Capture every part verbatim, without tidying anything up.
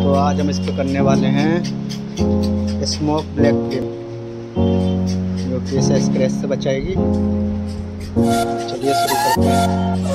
तो आज हम इस पे करने वाले हैं स्मोक ब्लैक टिप, जो कि इसे स्क्रैच से बचाएगी। चलिए शुरू करते हैं।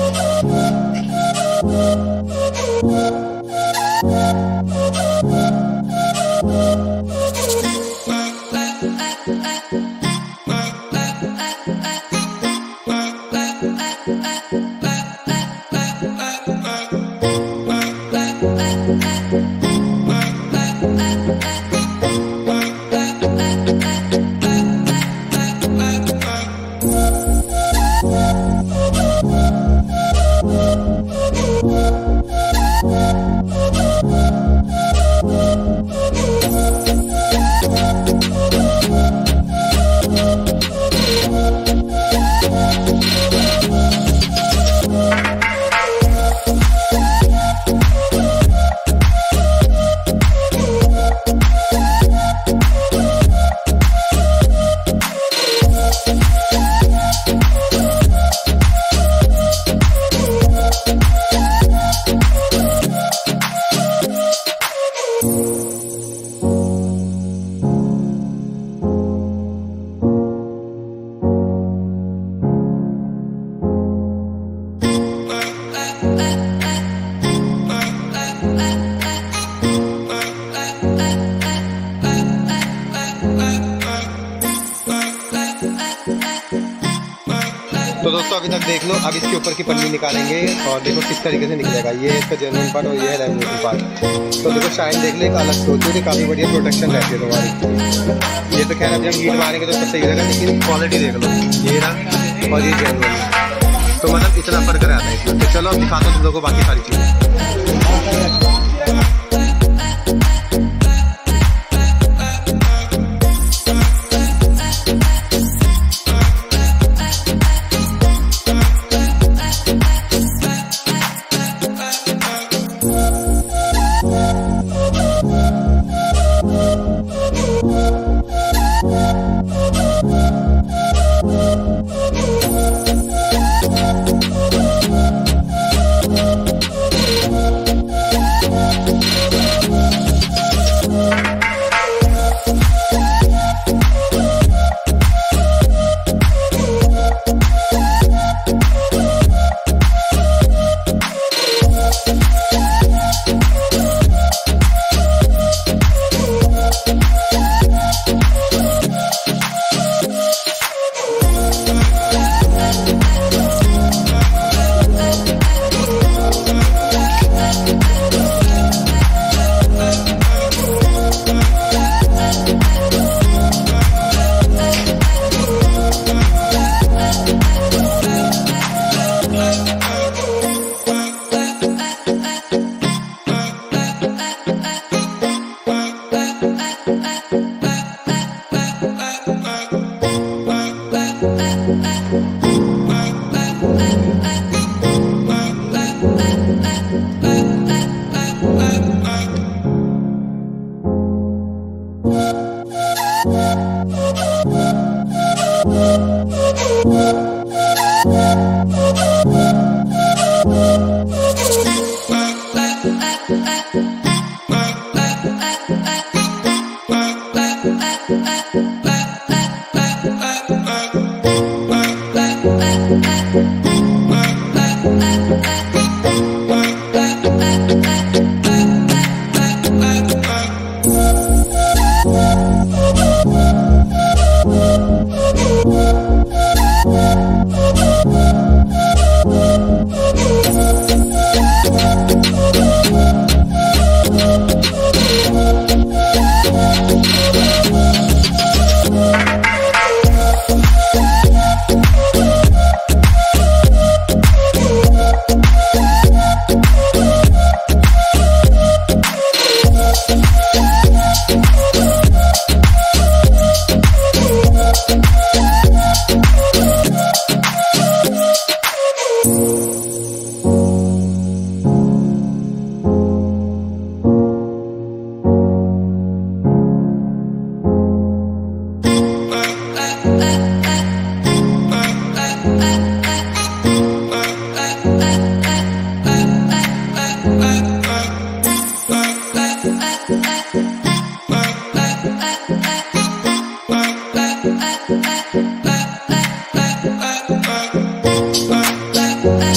तो दोस्तों अभी तक देख लो। अब इसके ऊपर की पन्नी निकालेंगे और देखो किस तरीके से निकलेगा। ये है इसका जेन्युइन पार्ट और ये है लैमिनेटेड पार्ट। तो देखो शाइन देख लो, एक अलग से होती है, काफ़ी बढ़िया प्रोटेक्शन रहती है तुम्हारी। ये तो खैर अभी हम हीट मारेंगे तो सही रहेगा, लेकिन क्वालिटी देख लो, ये ना और ये जेन्युइन, तो मतलब इतना फर्क रहता है इसमें। तो चलो अब दिखाता हूँ तुम लोगों को बाकी सारी चीज़ें।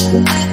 है।